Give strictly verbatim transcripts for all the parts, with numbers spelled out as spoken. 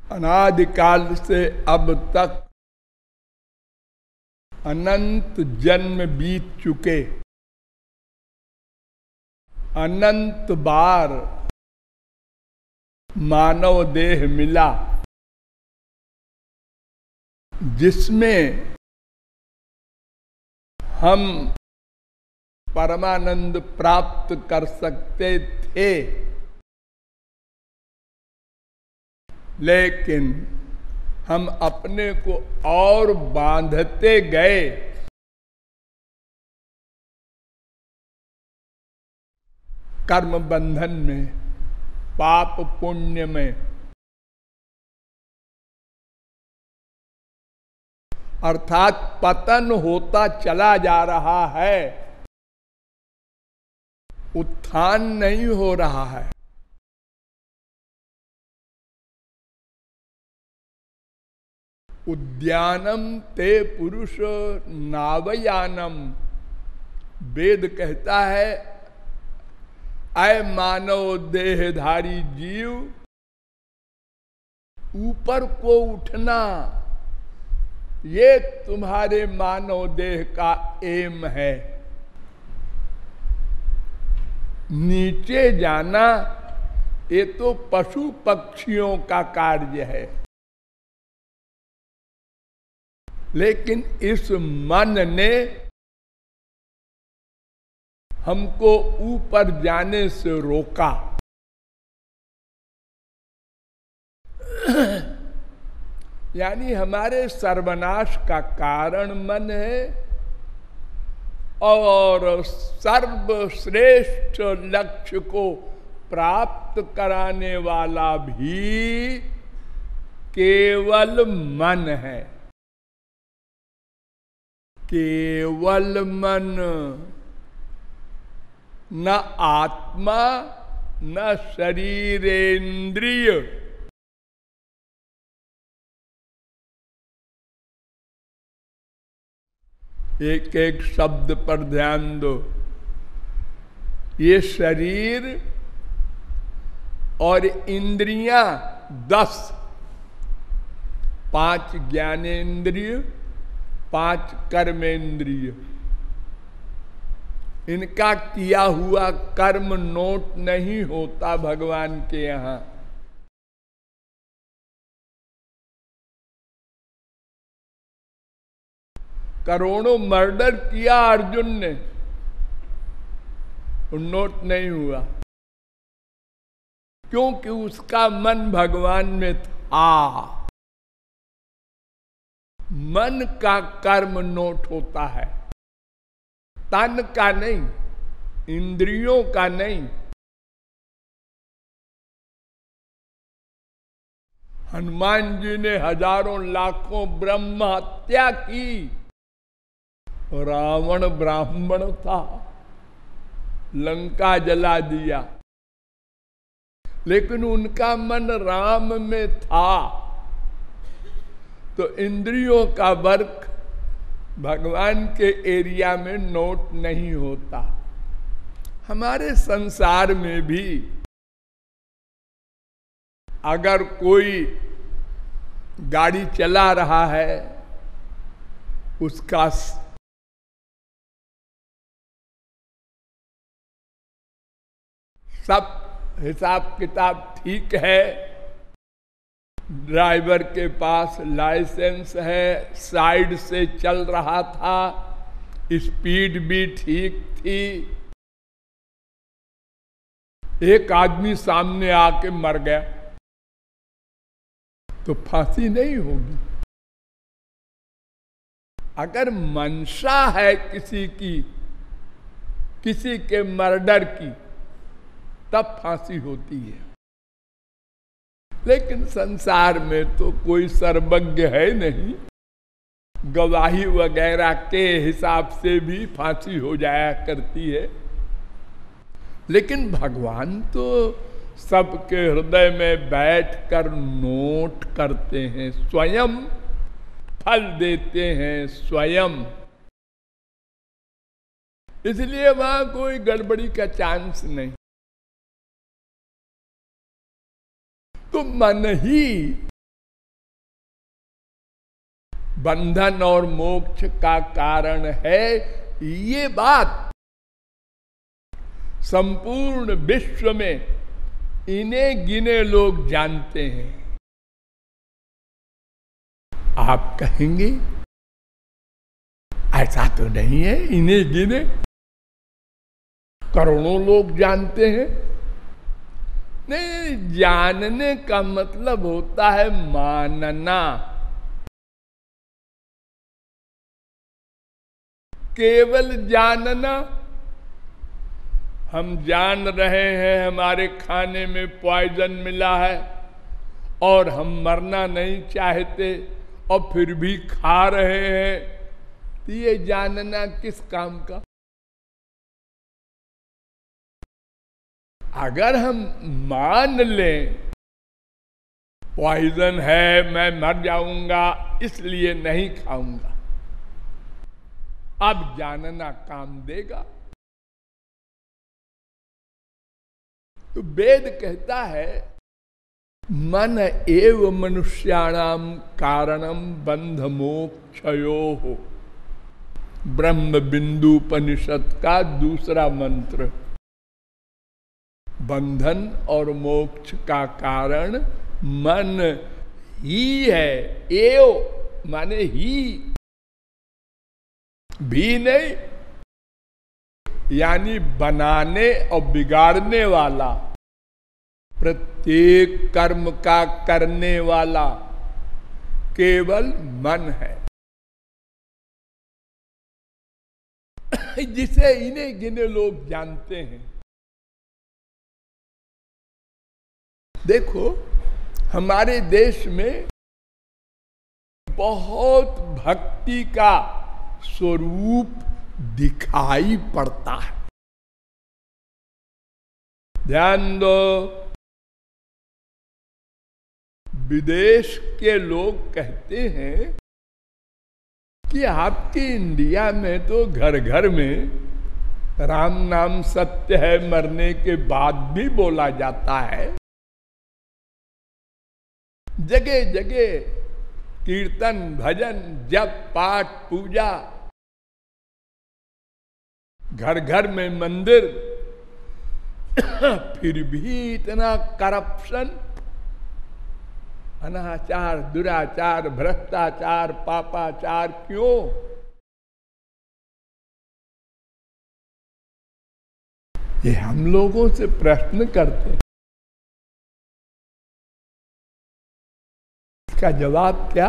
अनादिकाल से अब तक अनंत जन्म बीत चुके, अनंत बार मानव देह मिला, जिसमें हम परमानंद प्राप्त कर सकते थे, लेकिन हम अपने को और बांधते गए। कर्म बंधन में, पाप पुण्य में, अर्थात पतन होता चला जा रहा है, उत्थान नहीं हो रहा है। उद्यानम ते पुरुष नावयानम, वेद कहता है अय मानव देहधारी जीव, ऊपर को उठना ये तुम्हारे मानव देह का एम है, नीचे जाना ये तो पशु पक्षियों का कार्य है। लेकिन इस मन ने हमको ऊपर जाने से रोका। यानी हमारे सर्वनाश का कारण मन है, और सर्वश्रेष्ठ लक्ष्य को प्राप्त कराने वाला भी केवल मन है। केवल मन, न आत्मा न शरीरेंद्रिय। एक एक शब्द पर ध्यान दो। ये शरीर और इंद्रियां दस, पांच ज्ञानेंद्रिय, पांच कर्मेंद्रिय, इनका किया हुआ कर्म नोट नहीं होता भगवान के यहां। करोड़ों मर्डर किया अर्जुन ने, नोट नहीं हुआ, क्योंकि उसका मन भगवान में था। मन का कर्म नोट होता है, तन का नहीं, इंद्रियों का नहीं। हनुमान जी ने हजारों लाखों ब्रह्म हत्या की, रावण ब्राह्मण था, लंका जला दिया, लेकिन उनका मन राम में था। तो इंद्रियों का वर्क भगवान के एरिया में नोट नहीं होता। हमारे संसार में भी अगर कोई गाड़ी चला रहा है, उसका सब हिसाब किताब ठीक है, ड्राइवर के पास लाइसेंस है, साइड से चल रहा था, स्पीड भी ठीक थी, एक आदमी सामने आके मर गया, तो फांसी नहीं होगी। अगर मंशा है किसी की, किसी के मर्डर की, तब फांसी होती है। लेकिन संसार में तो कोई सर्वज्ञ है नहीं, गवाही वगैरह के हिसाब से भी फांसी हो जाया करती है। लेकिन भगवान तो सबके हृदय में बैठकर नोट करते हैं, स्वयं फल देते हैं, स्वयं। इसलिए वहां कोई गड़बड़ी का चांस नहीं। तो मन ही बंधन और मोक्ष का कारण है, ये बात संपूर्ण विश्व में इन्हें गिने लोग जानते हैं। आप कहेंगे ऐसा तो नहीं है, इन्हें गिने करोड़ों लोग जानते हैं। नहीं, जानने का मतलब होता है मानना। केवल जानना, हम जान रहे हैं हमारे खाने में पॉइजन मिला है और हम मरना नहीं चाहते और फिर भी खा रहे हैं, तो ये जानना किस काम का? अगर हम मान लें पॉइजन है, मैं मर जाऊंगा इसलिए नहीं खाऊंगा, अब जानना काम देगा? तो वेद कहता है मन एव मनुष्याणाम कारणम बंध मोक्षयोः। ब्रह्म बिंदु उपनिषद का दूसरा मंत्र। बंधन और मोक्ष का कारण मन ही है। एव माने ही, भी नहीं, यानी बनाने और बिगाड़ने वाला, प्रत्येक कर्म का करने वाला केवल मन है, जिसे इन्हें गिने लोग जानते हैं। देखो, हमारे देश में बहुत भक्ति का स्वरूप दिखाई पड़ता है। ध्यान दो, विदेश के लोग कहते हैं कि आपके इंडिया में तो घर घर में राम नाम सत्य है, मरने के बाद भी बोला जाता है। जगह जगह कीर्तन, भजन, जप, पाठ, पूजा, घर घर में मंदिर, फिर भी इतना करप्शन, अनाचार, दुराचार, भ्रष्टाचार, पापाचार क्यों? ये हम लोगों से प्रश्न करते हैं। इसका जवाब क्या?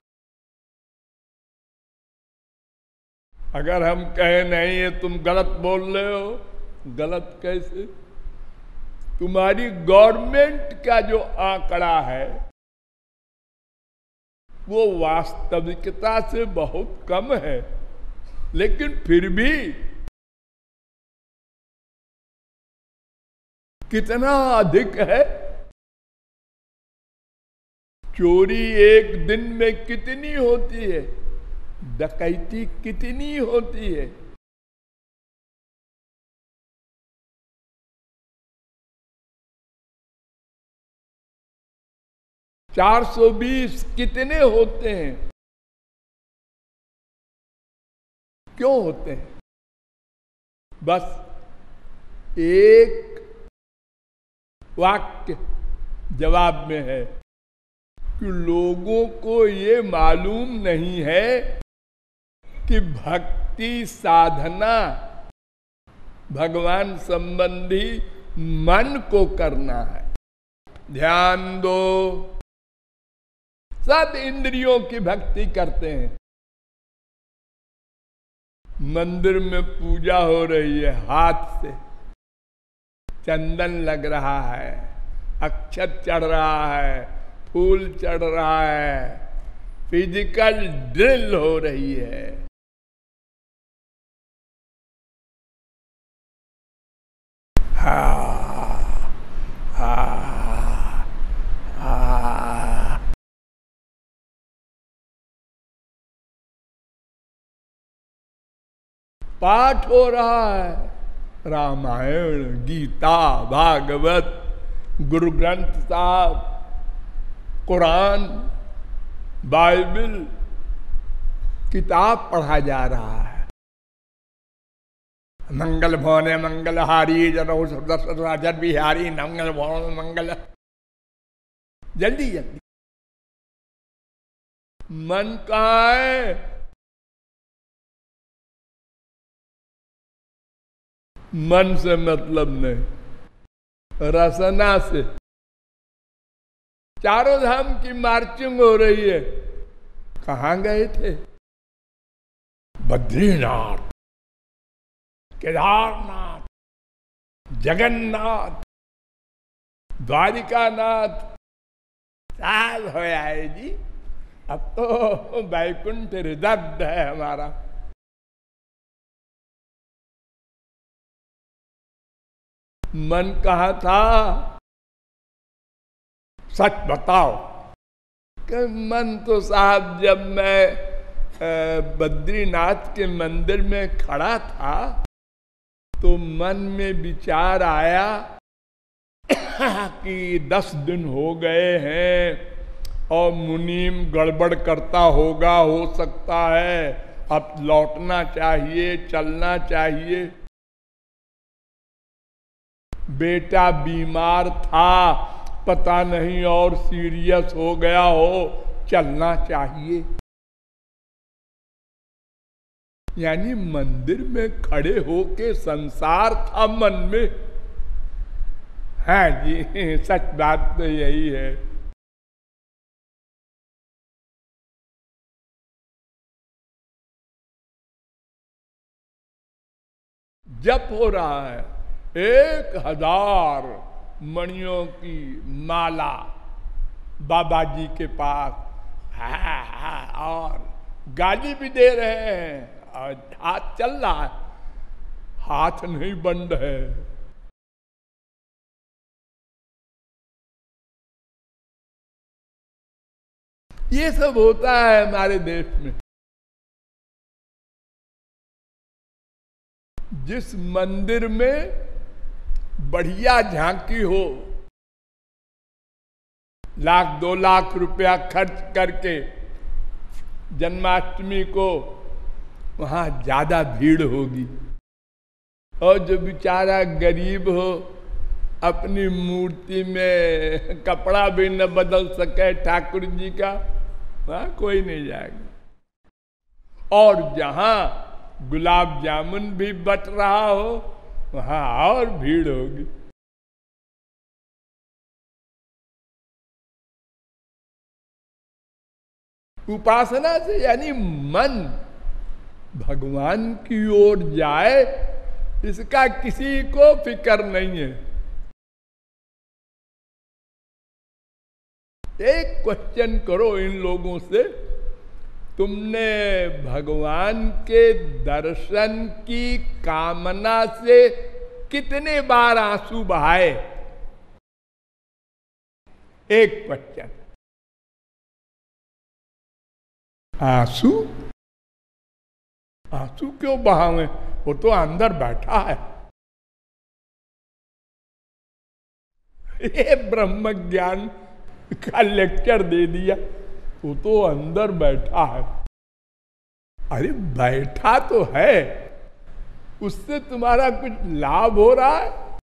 अगर हम कहें नहीं ये तुम गलत बोल रहे हो, गलत कैसे? तुम्हारी गवर्नमेंट का जो आंकड़ा है वो वास्तविकता से बहुत कम है, लेकिन फिर भी कितना अधिक है। चोरी एक दिन में कितनी होती है, डकैती कितनी होती है। चार सौ बीस कितने होते हैं? क्यों होते हैं? बस एक वाक्य जवाब में है कि लोगों को ये मालूम नहीं है कि भक्ति साधना भगवान संबंधी मन को करना है। ध्यान दो, सब इंद्रियों की भक्ति करते हैं। मंदिर में पूजा हो रही है, हाथ से चंदन लग रहा है, अक्षत चढ़ रहा है, फूल चढ़ रहा है, फिजिकल ड्रिल हो रही है। हा, हा, हा। पाठ हो रहा है, रामायण, गीता, भागवत, गुरु ग्रंथ साहब, कुरान, बाइबल, किताब पढ़ा जा रहा है। मंगल भवन मंगलहारी जनो राजन बिहारी मंगल भवन मंगल, जल्दी जल्दी। मन कहाँ है? मन से मतलब नहीं, रसना से। चारों धाम की मार्चिंग हो रही है। कहाँ गए थे? बद्रीनाथ, केदारनाथ, जगन्नाथ, द्वारिकानाथ, साल हो आए जी। अब तो वैकुंठ रिजर्व है हमारा। मन कहाँ था? सच बताओ। कि मन तो साहब जब मैं बद्रीनाथ के मंदिर में खड़ा था तो मन में विचार आया कि दस दिन हो गए हैं और मुनीम गड़बड़ करता होगा, हो सकता है अब लौटना चाहिए, चलना चाहिए। बेटा बीमार था, पता नहीं और सीरियस हो गया हो, चलना चाहिए। यानी मंदिर में खड़े होके संसार था मन में। हाँ जी, सच बात तो यही है। जप हो रहा है, एक हजार मणियों की माला बाबा जी के पास, हाँ हाँ, और गाली भी दे रहे हैं और हाथ चल रहा है, हाथ नहीं बंद है। ये सब होता है हमारे देश में। जिस मंदिर में बढ़िया झांकी हो, लाख दो लाख रुपया खर्च करके जन्माष्टमी को, वहां ज्यादा भीड़ होगी। और जो बेचारा गरीब हो, अपनी मूर्ति में कपड़ा भी न बदल सके ठाकुर जी का, वहां कोई नहीं जाएगा। और जहां गुलाब जामुन भी बट रहा हो, वहां और भीड़ होगी। उपासना से यानी मन भगवान की ओर जाए, इसका किसी को फिक्र नहीं है। एक क्वेश्चन करो इन लोगों से, तुमने भगवान के दर्शन की कामना से कितने बार आंसू बहाए? एक क्वेश्चन। आंसू आंसू क्यों बहावे? वो तो अंदर बैठा है। ये ब्रह्म ज्ञान का लेक्चर दे दिया, वो तो अंदर बैठा है। अरे बैठा तो है, उससे तुम्हारा कुछ लाभ हो रहा है?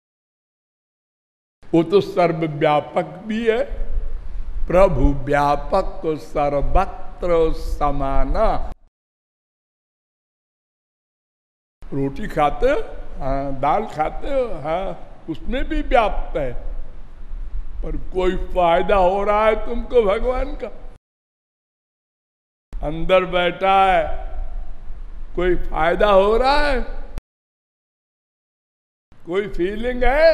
वो तो सर्वव्यापक भी है। प्रभु व्यापक को सर्वत्र समाना। रोटी खाते हो, हाँ, दाल खाते हो, हाँ, उसमें भी व्याप्त है। पर कोई फायदा हो रहा है तुमको भगवान का? अंदर बैठा है, कोई फायदा हो रहा है? कोई फीलिंग है?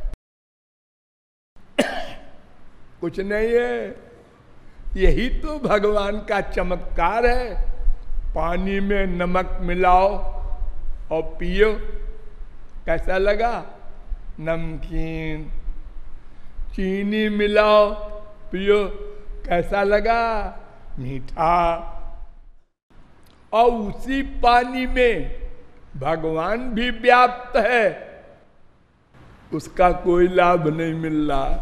कुछ नहीं है। यही तो भगवान का चमत्कार है। पानी में नमक मिलाओ और पियो, कैसा लगा? नमकीन। चीनी मिलाओ, पियो, कैसा लगा? मीठा। और उसी पानी में भगवान भी व्याप्त है, उसका कोई लाभ नहीं मिल रहा।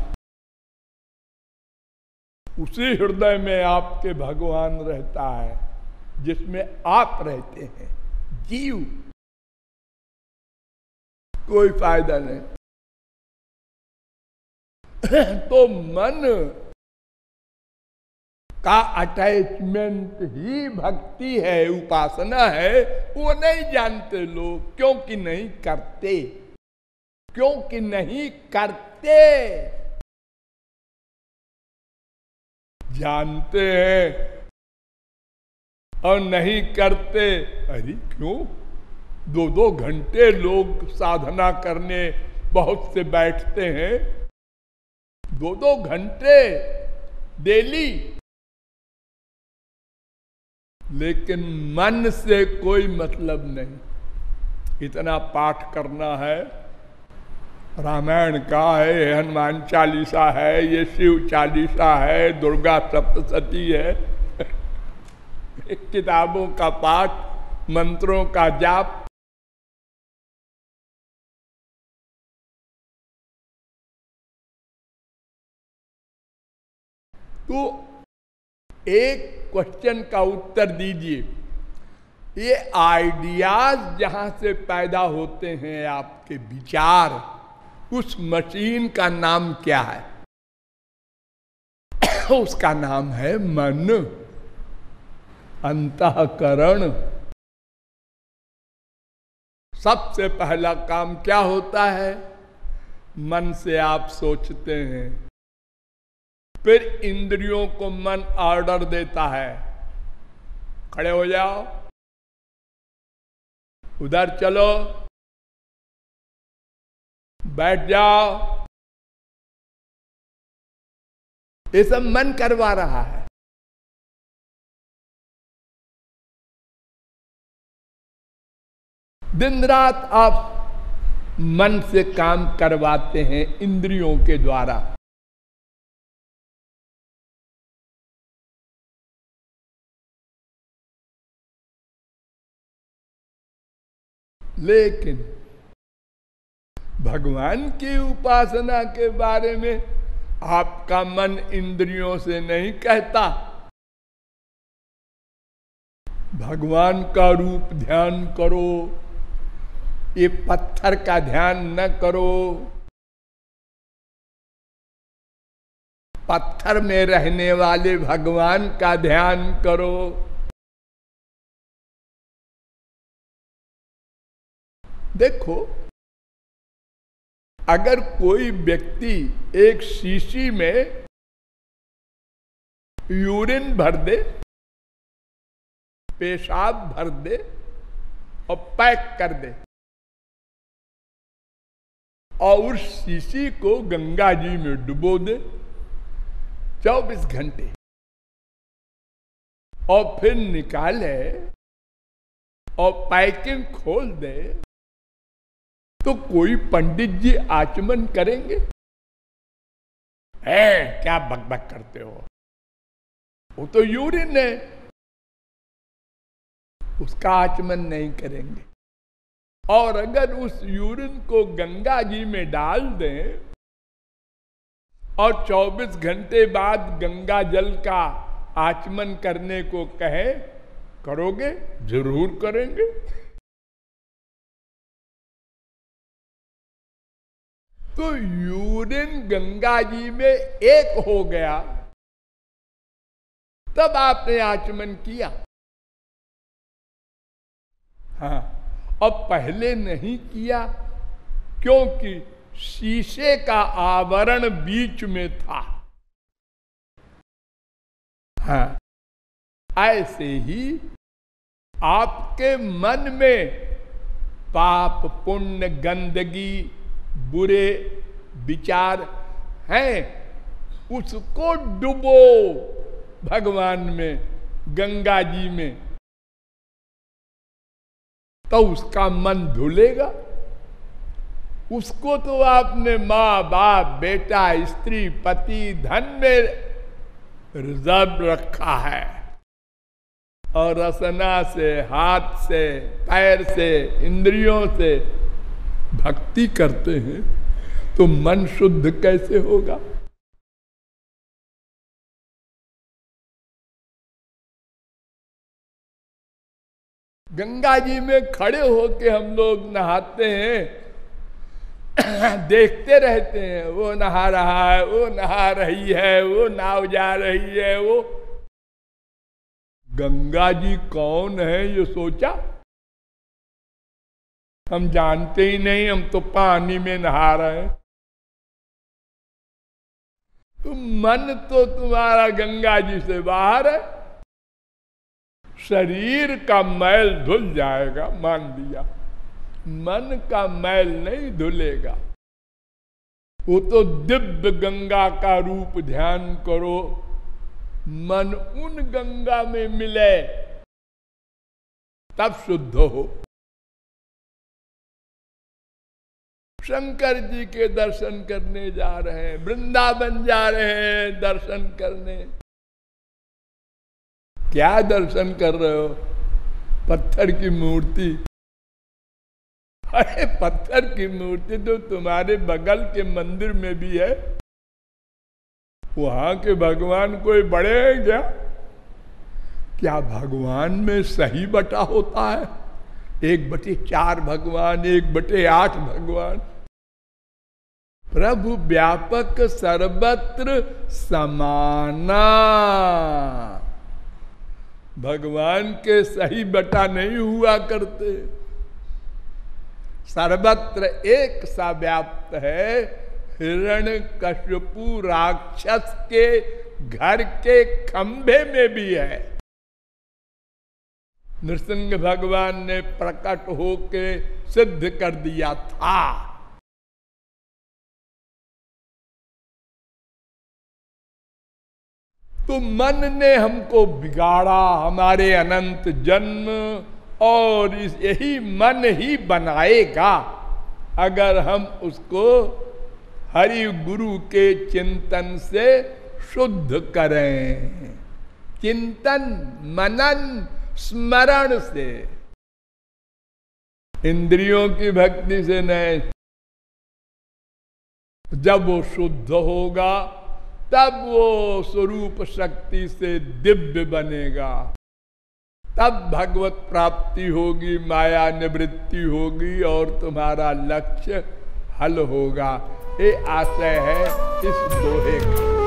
उसी हृदय में आपके भगवान रहता है। जिसमें आप रहते हैं, जीव, कोई फायदा नहीं। तो मन का अटैचमेंट ही भक्ति है, उपासना है। वो नहीं जानते लोग, क्योंकि नहीं करते, क्योंकि नहीं करते। जानते हैं और नहीं करते। अरे क्यों? दो दो घंटे लोग साधना करने बहुत से बैठते हैं, दो दो घंटे डेली, लेकिन मन से कोई मतलब नहीं। इतना पाठ करना है, रामायण का है, हनुमान चालीसा है, ये शिव चालीसा है, दुर्गा सप्तशती है, किताबों का पाठ, मंत्रों का जाप। तो एक क्वेश्चन का उत्तर दीजिए, ये आइडियाज जहां से पैदा होते हैं, आपके विचार, उस मशीन का नाम क्या है? उसका नाम है मन, अंतःकरण। सबसे पहला काम क्या होता है? मन से आप सोचते हैं, फिर इंद्रियों को मन ऑर्डर देता है, खड़े हो जाओ, उधर चलो, बैठ जाओ। ये सब मन करवा रहा है। दिन रात आप मन से काम करवाते हैं इंद्रियों के द्वारा। लेकिन भगवान की उपासना के बारे में आपका मन इंद्रियों से नहीं कहता। भगवान का रूप ध्यान करो, ये पत्थर का ध्यान न करो। पत्थर में रहने वाले भगवान का ध्यान करो। देखो, अगर कोई व्यक्ति एक शीशी में यूरिन भर दे, पेशाब भर दे और पैक कर दे, और उस शीशी को गंगा जी में डुबो दे चौबीस घंटे, और फिर निकाले और पैकिंग खोल दे, तो कोई पंडित जी आचमन करेंगे? है क्या बकबक करते हो, वो तो यूरिन है, उसका आचमन नहीं करेंगे। और अगर उस यूरिन को गंगा जी में डाल दें और चौबीस घंटे बाद गंगा जल का आचमन करने को कहे, करोगे? जरूर करेंगे। तो यूरिन गंगा जी में एक हो गया, तब आपने आचमन किया। हाँ, अब पहले नहीं किया क्योंकि शीशे का आवरण बीच में था। हाँ, ऐसे ही आपके मन में पाप, पुण्य, गंदगी, बुरे विचार हैं, उसको डुबो भगवान में, गंगा जी में, तो उसका मन धुलेगा। उसको तो आपने माँ बाप, बेटा, स्त्री, पति, धन में रिजर्व रखा है, और रसना से, हाथ से, पैर से, इंद्रियों से भक्ति करते हैं, तो मन शुद्ध कैसे होगा? गंगा जी में खड़े होके हम लोग नहाते हैं, देखते रहते हैं, वो नहा रहा है, वो नहा रही है, वो नाव जा रही है। वो गंगा जी कौन है ये सोचा? हम जानते ही नहीं, हम तो पानी में नहा रहे हैं। तो मन तो तुम्हारा गंगा जी से बाहर है, शरीर का मैल धुल जाएगा, मान लिया, मन का मैल नहीं धुलेगा। वो तो दिव्य गंगा का रूप ध्यान करो, मन उन गंगा में मिले तब शुद्ध हो। शंकर जी के दर्शन करने जा रहे हैं, वृंदावन जा रहे हैं दर्शन करने। क्या दर्शन कर रहे हो? पत्थर की मूर्ति। अरे पत्थर की मूर्ति तो तुम्हारे बगल के मंदिर में भी है। वहां के भगवान कोई बड़े हैं क्या? क्या भगवान में सही बटा होता है? एक बटे चार भगवान, एक बटे आठ भगवान। प्रभु व्यापक सर्वत्र समाना। भगवान के सही बटा नहीं हुआ करते, सर्वत्र एक सा व्याप्त है। हिरण्यकश्यपु राक्षस के घर के खंभे में भी है। नृसिंह भगवान ने प्रकट होके सिद्ध कर दिया था। तो मन ने हमको बिगाड़ा, हमारे अनंत जन्म, और इस यही मन ही बनाएगा अगर हम उसको हरि गुरु के चिंतन से शुद्ध करें। चिंतन, मनन, स्मरण से, इंद्रियों की भक्ति से नहीं। जब वो शुद्ध होगा तब वो स्वरूप शक्ति से दिव्य बनेगा, तब भगवत प्राप्ति होगी, माया निवृत्ति होगी और तुम्हारा लक्ष्य हल होगा। ये आशय है इस दोहे का।